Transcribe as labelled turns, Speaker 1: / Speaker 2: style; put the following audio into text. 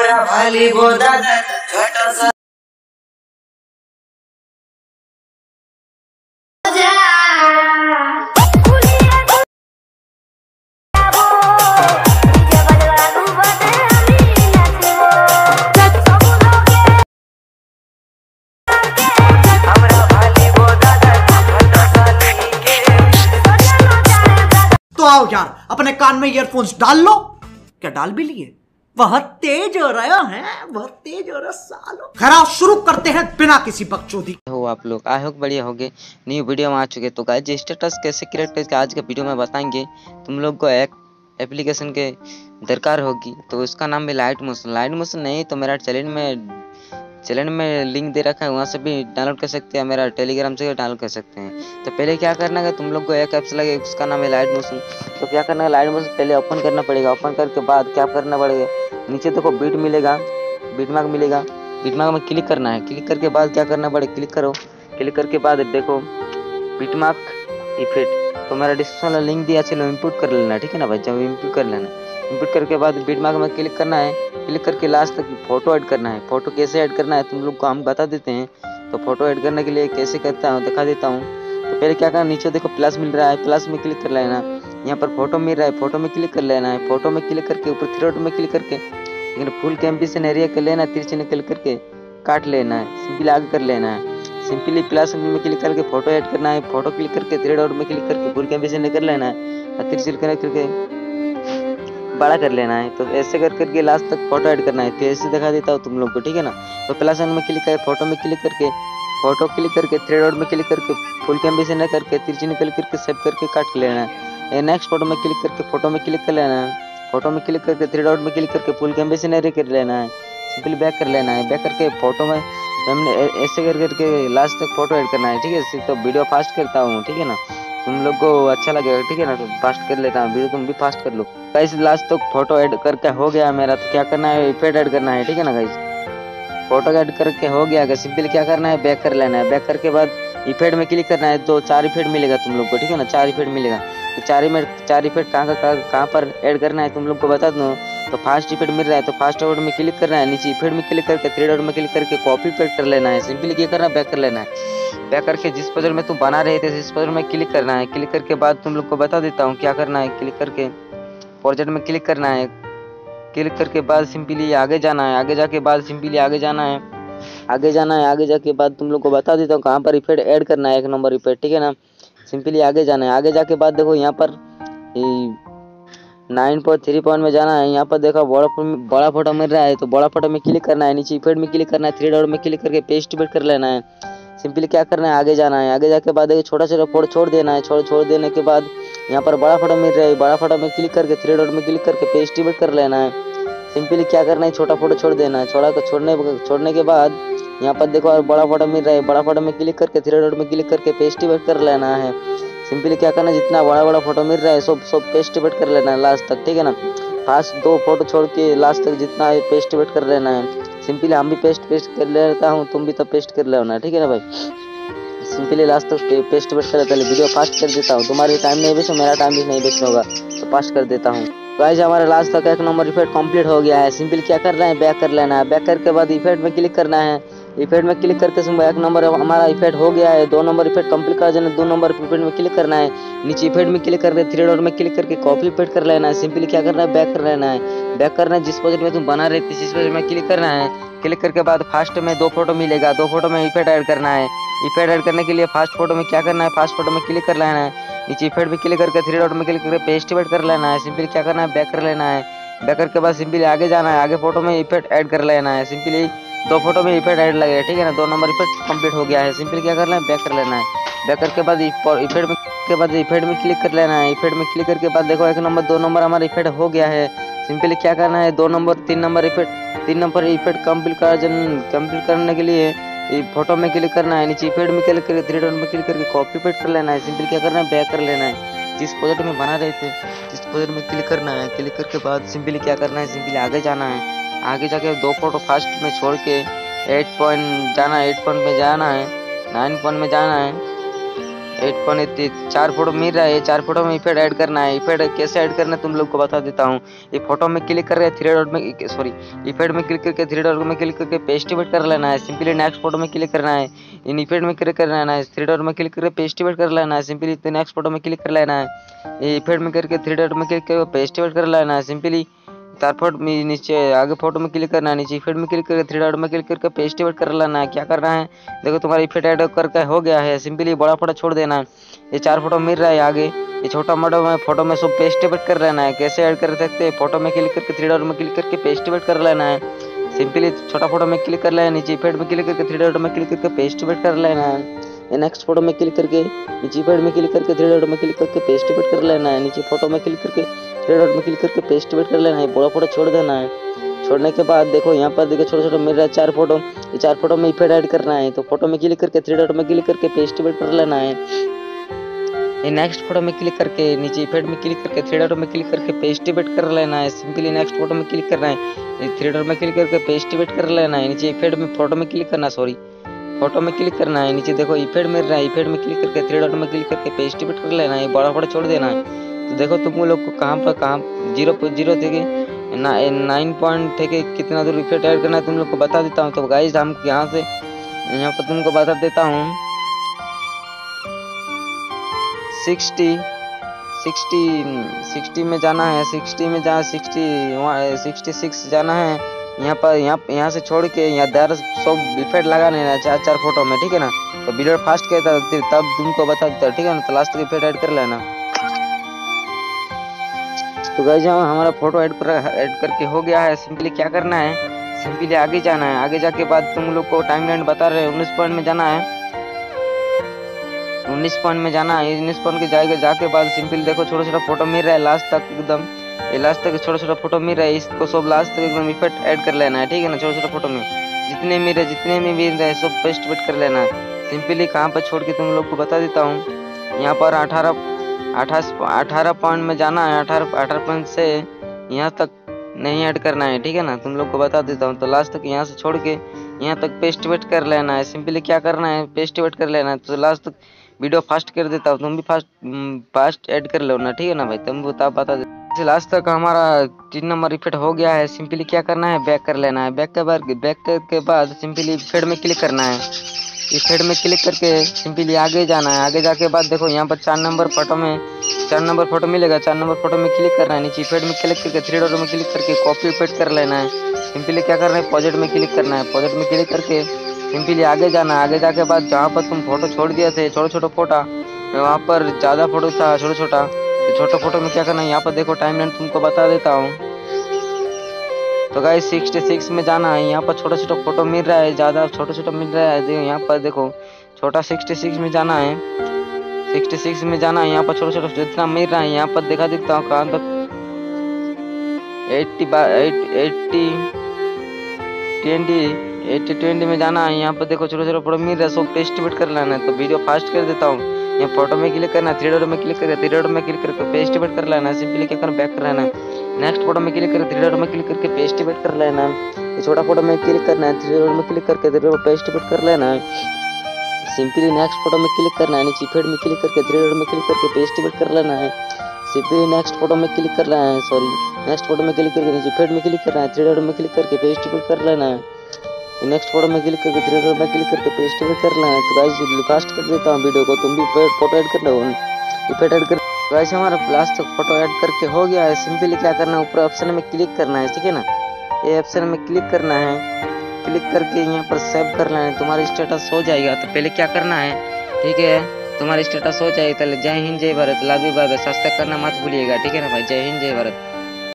Speaker 1: हमरा भाली गोदा छोटा सा
Speaker 2: तो आओ यार, अपने कान में ईयरफोन्स डाल लो। क्या डाल भी लिए? वह तेज हो रहा है, वह तेज हो रहा सालो। खैर शुरू करते हैं बिना किसी बकचोदी।
Speaker 3: हो आप लोग आई होप बढ़िया होगे। न्यू वीडियो में आ चुके। तो गाइस स्टेटस कैसे क्रिएट करके आज के वीडियो में बताएंगे। तुम लोग को एक एप्लीकेशन के दरकार होगी, तो उसका नाम है लाइट मोशन। लाइट मोशन नहीं तो मेरा चैनल में लिंक दे रखा है, वहाँ से भी डाउनलोड कर सकते हैं, मेरा टेलीग्राम से भी डाउनलोड कर सकते हैं। तो पहले क्या करना है, तुम लोग को एक ऐप्स लगे, उसका नाम है लाइट मोशन। तो क्या करना है, लाइट मोशन पहले ओपन करना पड़ेगा। ओपन करके बाद क्या करना पड़ेगा, नीचे देखो बीट मिलेगा, बीट मार्क मिलेगा, बीट मार्क में क्लिक करना है। क्लिक करके बाद क्या करना पड़ेगा, क्लिक करो। क्लिक करके बाद देखो बीट मार्क इफेक्ट, तो मेरा डिस्क्रिप्शन में लिंक दिया, चलो इनपुट कर लेना, ठीक है ना भाई। जब इनपुट कर लेना, इनपुट करके बाद बीट मार्क में क्लिक करना है। क्लिक करके लास्ट तक फोटो ऐड करना है। फोटो कैसे ऐड करना है तुम लोग को हम बता देते हैं। तो फोटो ऐड करने के लिए कैसे करता हूँ दिखा देता हूँ। तो पहले क्या करना, नीचे देखो प्लस मिल रहा है, प्लस में क्लिक कर लेना। यहाँ पर फोटो मिल रहा है, फोटो में क्लिक कर लेना है। फोटो में क्लिक करके ऊपर थ्री डॉट में क्लिक करके लेकिन फुल कैंपिसन एरिया कर लेना, तिरछे निकल करके काट लेना है, सिंपली आगे कर लेना है। सिंपली प्लस में क्लिक करके फोटो ऐड करना है। फोटो क्लिक करके थ्री डॉट में क्लिक करके फुल कैंपिसन कर लेना है, तिरछे करके बड़ा कर लेना है। तो ऐसे कर करके लास्ट तक फोटो ऐड करना है। तो ऐसे दिखा देता हूँ तुम लोग को, ठीक है ना। तो प्लस में क्लिक कर फोटो में क्लिक करके थ्री डॉट में क्लिक करके फुल कैंपिसन करके तिरछे निकल करके सेव करके काट लेना है। नेक्स्ट फोटो में क्लिक करके फोटो में क्लिक कर लेना है। फोटो में क्लिक करके थ्री डॉट में क्लिक करके फुल कैंपिसन कर लेना है, सिंपली बैक कर लेना है। बैक करके फोटो में हमने ऐसे कर करके लास्ट तक फोटो ऐड करना है, ठीक है। तो वीडियो फास्ट करता हूँ, ठीक है ना, तुम लोग को अच्छा लगेगा, ठीक है ना। तो फास्ट कर लेता हूँ वीडियो, तुम भी फास्ट कर लो गाइस। लास्ट तक फोटो ऐड करके हो गया मेरा। तो क्या करना है, इफेक्ट ऐड करना है, ठीक है ना गाइस। फोटो ऐड करके हो गया, सिंपली क्या करना है, बैक कर लेना है। बैक करके बाद इफेक्ट में क्लिक करना है। तो 4 इफेक्ट मिलेगा तुम लोग को, ठीक है ना, 4 इफेक्ट मिलेगा। तो 4 इफेक्ट कहाँ पर ऐड करना है तुम लोग को बता दूँ। तो फास्ट इफेक्ट मिल रहा है, तो फास्ट इफेक्ट में क्लिक करना है। नीचे इफेक्ट में क्लिक करके थ्री डॉट में क्लिक करके कॉपी पेस्ट कर लेना है, सिंपली क्या करना है, बैक कर लेना है। बैक करके जिस पजल में तुम बना रहे थे जिस पजल में क्लिक करना है। क्लिक करके बाद तुम लोग को बता देता हूँ क्या करना है। क्लिक करके प्रोजेक्ट में क्लिक करना है। क्लिक करके बाद सिंपली आगे जाना है। आगे जाके बाद सिंपली आगे जाना है। आगे जाके बाद तुम लोग को बता देता हूँ कहाँ पर इफेक्ट ऐड करना है, 1 नंबर इफेक्ट, ठीक है ना। सिंपली आगे जाना है। आगे जाके बाद देखो यहाँ पर 9.3 पॉइंट में जाना है। यहाँ पर देखो बड़ा फोटो मिल रहा है, तो बड़ा फोटो में क्लिक करना है। नीचे इफेक्ट में क्लिक करना है, थ्री डॉट में क्लिक करके पेस्ट इफेक्ट कर लेना है। सिंपली क्या करना है, आगे जाना है। आगे जाके बाद छोटा छोटा फोटो छोड़ देना है। छोड़ देने के बाद यहाँ पर बड़ा फोटो मिल रहा है, बड़ा फोटो में क्लिक करके थ्री डॉट में क्लिक करके पेस्ट इफेक्ट कर लेना है। सिंपली क्या करना है, छोटा फोटो छोड़ देना है। छोड़ने के बाद यहाँ पर देखो और बड़ा फोटो मिल रहा है, बड़ा फोटो में क्लिक करके थ्री डॉट में क्लिक करके पेस्ट इफेक्ट कर लेना है। सिंपली क्या करना है, जितना बड़ा फोटो मिल रहा है सब पेस्ट इफेक्ट कर लेना है लास्ट तक, ठीक है ना। फास्ट 2 फोटो छोड़ के लास्ट तक जितना है पेस्ट इफेक्ट कर लेना है। सिंपली हम भी पेस्ट कर लेता हूँ, तुम भी तो पेस्ट कर लेना, ठीक है ना भाई। सिंपली लास्ट तक पेस्ट इफेक्ट कर लेता हूँ। वीडियो फास्ट कर देता हूँ, तुम्हारी टाइम नहीं वेस्ट, मेरा टाइम भी नहीं वेस्ट होगा, तो फास्ट कर देता हूँ। गाइस हमारा लास्ट तक 1 नंबर इफेक्ट कंप्लीट हो गया है। सिंपली क्या करना है, बैक कर लेना है। बैक करके बाद इफेक्ट में क्लिक करना है। इफेक्ट में क्लिक करके 1 नंबर हमारा इफेक्ट हो गया है। 2 नंबर इफेक्ट कंप्लीट कर देना। 2 नंबर इफेक्ट में क्लिक करना है। नीचे इफेक्ट में क्लिक करके थ्री डॉट में क्लिक करके कॉपी पेस्ट कर लेना है। सिंपली क्या करना है, बैक कर लेना है। बैक करना है, जिस प्रोजेक्ट में तुम बना रहे थे जिस प्रोजेक्ट में क्लिक करना है। क्लिक करके बाद फास्ट में 2 फोटो मिलेगा, 2 फोटो में इफेक्ट ऐड करना है। इफेक्ट ऐड करने के लिए फास्ट फोटो में क्या करना है, फास्ट फोटो में क्लिक कर लेना है। नीचे इफेक्ट में क्लिक करके थ्री डॉट में क्लिक करके पेस्ट इफेक्ट कर लेना है। सिंपली क्या करना है, बैक कर लेना है। बैक करके बाद सिंपली आगे जाना है। आगे फोटो में इफेक्ट ऐड कर लेना है। सिंपली 2 फोटो में इफेक्ट ऐड लगेगा, ठीक है ना। 2 नंबर इफेक्ट कंप्लीट हो गया है। सिंपली क्या करना है, बैक कर लेना है। बैक करके बाद इफेक्ट में क्लिक कर लेना है। इफेक्ट में क्लिक करके बाद देखो 1 नंबर 2 नंबर हमारा इफेक्ट हो गया है। सिंपली क्या करना है, 2 नंबर 3 नंबर इफेक्ट कंप्लीट करने के लिए फोटो में क्लिक करना है। नीचे इफेक्ट में क्लिक करके थ्री डॉट में क्लिक करके कॉपी पेस्ट कर लेना है। सिंपली क्या करना है, बैक कर लेना है। जिस प्रोजेक्ट में बना रहे थे जिस प्रोजेक्ट में क्लिक करना है। क्लिक करके बाद सिंपली क्या करना है, सिंपली आगे जाना है। आगे जाके 2 फोटो फास्ट में छोड़ के 8 पॉइंट में जाना है, 9 पॉइंट में जाना है। 4 फोटो मिल रहा है। ये 4 फोटो में इफेक्ट ऐड करना है। इफेक्ट कैसे ऐड करना है तुम लोग को बता देता हूँ। ये फोटो में क्लिक कर रहे हैं, 3 डॉट में सॉरी इफेक्ट में क्लिक करके 3 डॉट में क्लिक करके पेस्ट इफेक्ट कर लेना है। सिंपली नेक्स्ट फोटो में क्लिक करना है। इन इफेक्ट में क्लिक कर लेना है, 3 डॉट में क्लिक करके पेस्ट इफेक्ट कर लेना है। सिंपली नेक्स्ट फोटो में क्लिक कर लेना है। ये इफेक्ट में करके 3 डॉट में क्लिक करके पेस्ट इफेक्ट कर लेना है। सिंपली 4 फोटो में नीचे आगे फोटो में क्लिक करना है, नीचे इफेक्ट में क्लिक करके 3 डॉट में क्लिक करके पेस्ट इफेक्ट कर लेना है। क्या करना है देखो तुम्हारा इफेक्ट ऐड करके हो गया है। सिंपली बड़ा फोटो छोड़ देना है। ये 4 फोटो मिल रहा है आगे, ये छोटा मोटा में फोटो में सब पेस्ट इफेक्ट कर लेना है। कैसे ऐड कर सकते हैं, फोटो में क्लिक करके 3 डॉट में क्लिक करके पेस्ट इफेक्ट कर लेना है। सिंपली छोटा फोटो में क्लिक कर लेना है, नीचे इफेक्ट में क्लिक करके 3 डॉट में क्लिक करके पेस्ट इफेक्ट कर लेना है। नेक्स्ट फोटो में क्लिक करके नीचे इफेक्ट में क्लिक करके 3 डॉट में क्लिक करके पेस्ट इफेक्ट कर लेना है। नीचे फोटो में क्लिक करके 3 डॉट में क्लिक करके पेस्ट इफेक्ट कर लेना है। बड़ा फोटो छोड़ देना है। छोड़ने के बाद देखो यहाँ पर देखो छोटे छोटे मिल रहा है 4 फोटो। ये 4 फोटो में इफेक्ट ऐड करना है। तो फोटो में क्लिक करके 3 डॉट में क्लिक करके पेस्ट इफेक्ट कर लेना है। ये नेक्स्ट फोटो में क्लिक करके नीचे इफेक्ट में क्लिक करके 3 डॉट में क्लिक करके पेस्ट इफेक्ट कर लेना है। सिंपली नेक्स्ट फोटो में क्लिक करना है, 3 डॉट में क्लिक करके पेस्ट इफेक्ट कर लेना है। नीचे इफेक्ट में फोटो में क्लिक करना फोटो में क्लिक करना है। नीचे देखो इफेक्ट मिल रहा है, इफेक्ट में क्लिक करके 3 डॉट में क्लिक करके पेस्ट इफेक्ट कर लेना है। बड़ा फोटो छोड़ देना है। तो देखो तुम लोग को कहाँ 0.0 थे 9 पॉइंट थे कितना दूर इफेक्ट ऐड करना है तुम लोग को बता देता हूँ। तो गाइस हम यहाँ पर तुमको बता देता हूँ 60 में जाना है, 60 में जहाँ 66 जाना है। यहाँ से छोड़ के यहाँ सब इफेक्ट लगा लेना है 4 फोटो में, ठीक है ना। तो वीडियो फास्ट कहता तब तुमको बता देता, ठीक है ना। तो लास्ट तक इफेक्ट ऐड कर लेना। तो गाइस हमारा फोटो ऐड करके हो गया है। सिंपली क्या करना है, सिंपली आगे जाना है। आगे जाके बाद तुम लोग को टाइमलाइन बता रहे हैं 19 पॉइंट में जाना है। 19 पॉइंट में जाना है। 19 पॉइंट के जाके बाद सिंपली देखो छोटा छोटा फोटो मिल रहा है लास्ट तक एकदम। ये लास्ट तक छोटा छोटा फोटो मिल रहा है, इसको सब लास्ट तक एकदम इफेक्ट ऐड कर लेना है, ठीक है ना। छोटा छोटा फोटो में जितने में मिल रहे सब पेस्ट इफेक्ट कर लेना है। सिंपली कहाँ पर छोड़ के तुम लोग को बता देता हूँ। यहाँ पर 18 पॉइंट में जाना है। 18 पॉइंट से यहाँ तक नहीं ऐड करना है, ठीक है ना। तुम लोग को बता देता हूँ। तो लास्ट तक यहाँ से छोड़ के यहाँ तक पेस्ट इफेक्ट कर लेना है। सिंपली क्या करना है, पेस्ट इफेक्ट कर लेना है। तो लास्ट तक वीडियो फास्ट कर देता हूँ, तुम भी फास्ट ऐड कर लो ना, ठीक है ना भाई। तुम बता दे। लास्ट तक हमारा 3 नंबर इफेक्ट हो गया है। सिंपली क्या करना है, बैक कर लेना है। बैक के बाद सिंपली इफेक्ट में क्लिक करना है। इफेक्ट में क्लिक करके सिंपली आगे जाना है। आगे जाके बाद देखो यहाँ पर 4 नंबर फोटो मिलेगा। 4 नंबर फोटो में क्लिक करना है। नीचे इफेक्ट में क्लिक करके 3 डॉट में क्लिक करके कॉपी इफेक्ट कर लेना है। सिंपली क्या करना है, प्रोजेक्ट में क्लिक करना है। प्रोजेक्ट में क्लिक करके सिंपली आगे जाना है। आगे जाके बाद जहाँ पर तुम फोटो छोड़ दिए थे छोटा फोटो, वहाँ पर ज़्यादा फोटो था छोटा फोटो में क्या करना है, यहाँ पर देखो टाइमलाइन तुमको बता देता हूँ। तो गाइस 66 में जाना है। यहाँ पर छोटा फोटो मिल रहा है, ज़्यादा छोटा मिल रहा है। यहाँ पर देखो छोटा 66 में जाना है। 66 में जाना है। यहाँ पर छोटा जितना मिल रहा है यहाँ पर देखा देता हूँ कहाँ तक 80 में जाना है। यहाँ पर देखो छोटा फोटो मिल रहा है, सब पेस्ट इफेक्ट कर लेना है। तो वीडियो फास्ट कर देता हूँ। यहाँ फोटो में क्लिक करना है, 3 डॉट में क्लिक करके 3 डॉट में क्लिक करके पेस्ट इफेक्ट कर लेना है। सिंपली क्या करना, बैक कर लेना है। नेक्स्ट फोटो में क्लिक करके 3 डॉट में क्लिक करके पेस्ट इफेक्ट कर लेना है। ये छोटा फोटो में क्लिक करना है, 3 डॉट में क्लिक करके 3 डॉट पेस्ट इफेक्ट कर लेना है। सिंपली नेक्स्ट फोटो में क्लिक करना है, नीचे इफेक्ट में क्लिक करके 3 डॉट में क्लिक करके पेस्ट इफेक्ट कर लेना है। सिंपली नेक्स्ट फोटो में क्लिक करना है, नेक्स्ट फोटो में क्लिक करके नीचे इफेक्ट में क्लिक करना है, 3 डॉट में क्लिक करके पेस्ट इफेक्ट कर लेना है। नेक्स्ट फोटो में क्लिक करके 3 डॉट में क्लिक करके पेस्ट इफेक्ट कर लेना है। तो गाइस फास्ट कर देता हूँ वीडियो को, तुम भी फोटो ऐड कर लो, इफेक्ट ऐड कर। गाइस हमारा लास्ट तक फोटो ऐड करके हो गया है। सिंपली क्या करना है, ऊपर ऑप्शन में क्लिक करना है, ठीक है ना। ये ऑप्शन में क्लिक करना है, क्लिक करके यहाँ पर सेव कर लेना है। तुम्हारा स्टेटस हो जाएगा। तो पहले क्या करना है, ठीक है, तुम्हारा स्टेटस हो जाएगा। जय हिंद जय Bharat, love you, bye bye. Subscribe करना मत भूलिएगा, ठीक है ना भाई। जय हिंद जय भारत।